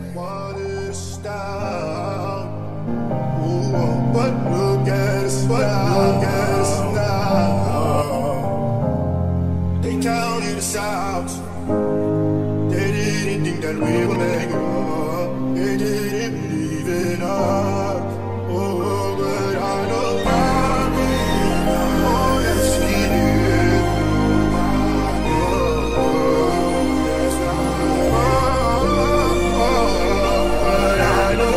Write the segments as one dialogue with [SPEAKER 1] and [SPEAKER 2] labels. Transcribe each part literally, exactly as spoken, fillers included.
[SPEAKER 1] wanted to stop. Ooh, but look at us now. Look at us now. They counted us out. They didn't think that we would make it up. They didn't believe in us. Oh, but I know I'll be oh, yes, he did. Oh, oh, yes, I oh, oh, but I know.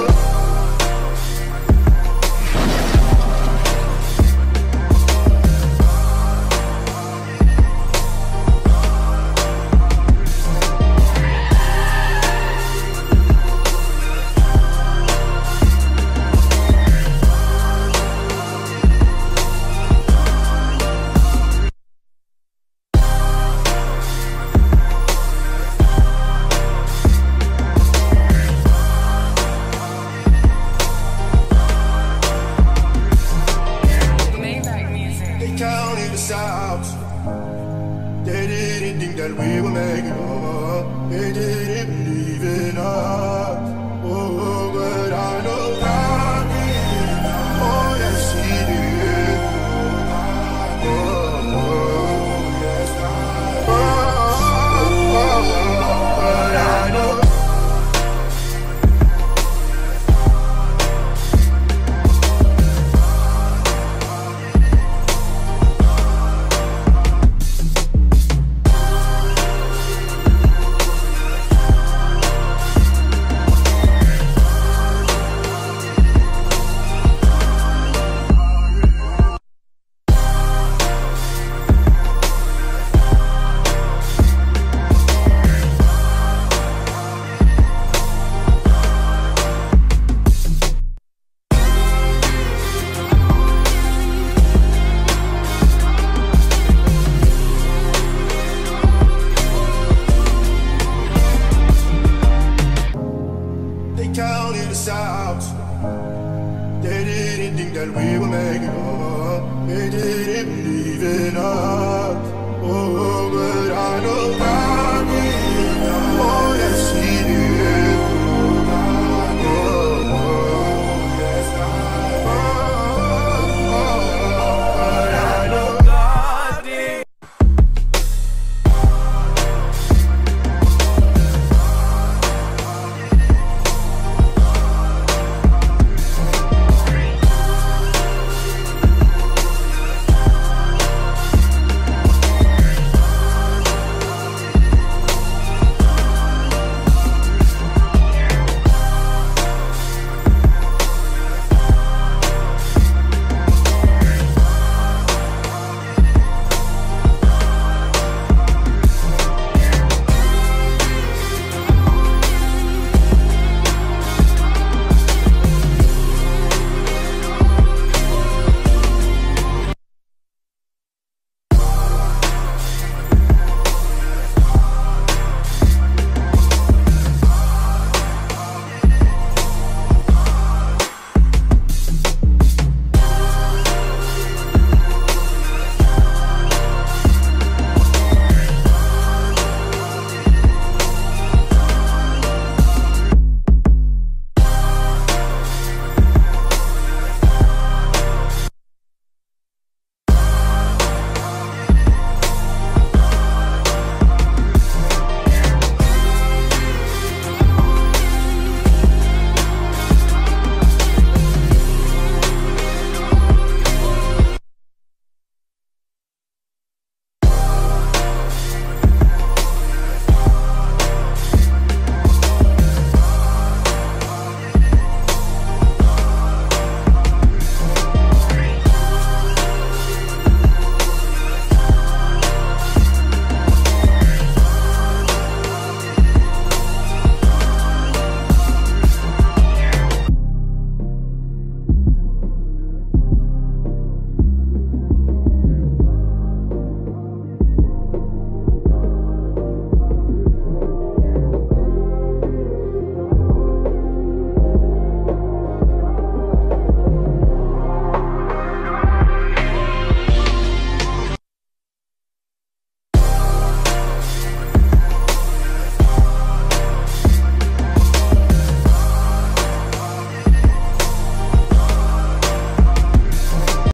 [SPEAKER 1] Counted us out. They didn't think that we would make it up. They didn't believe in us. Oh, but I know God did. Oh, yes, he did. Oh, oh, yes, God. Oh, oh, oh, but I know. Counted us out. They didn't think that we would make it up. They didn't believe in us.